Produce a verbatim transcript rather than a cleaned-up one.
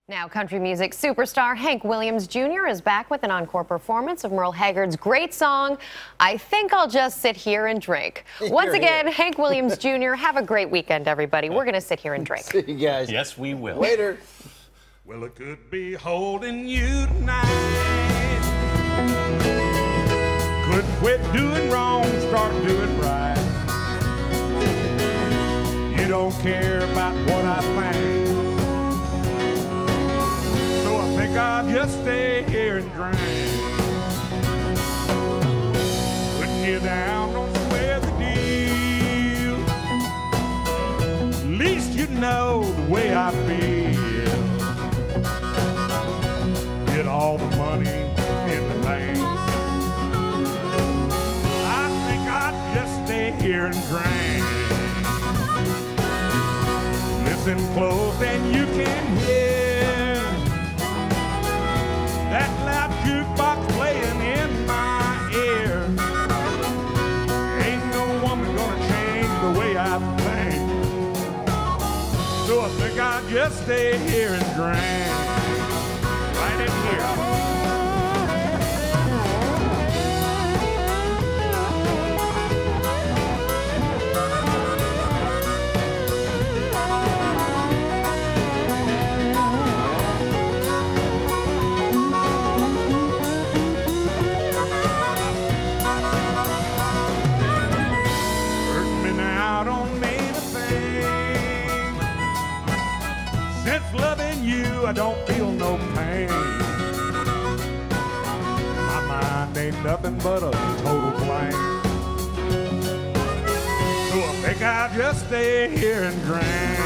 Now, country music superstar Hank Williams Junior is back with an encore performance of Merle Haggard's great song, I Think I'll Just Sit Here and Drink. Once Here, again, here. Hank Williams Junior, have a great weekend, everybody. We're going to sit here and drink. See you guys. Yes, we will. Later. Well, it could be holding you tonight. Could quit doing wrong, start doing right. You don't care about what I think. So I think I'll just stay here and drink. Putting you down, don't swear the deal. At least you know the way I feel. Get all the money in the bank. I think I'd just stay here and drink. Listen close and you can hear that loud jukebox playing in my ear. Ain't no woman gonna change the way I think. So I think I'll just stay here and drink. Right in here. Since loving you, I don't feel no pain. My mind ain't nothing but a total blank. So I think I'll just stay here and drink.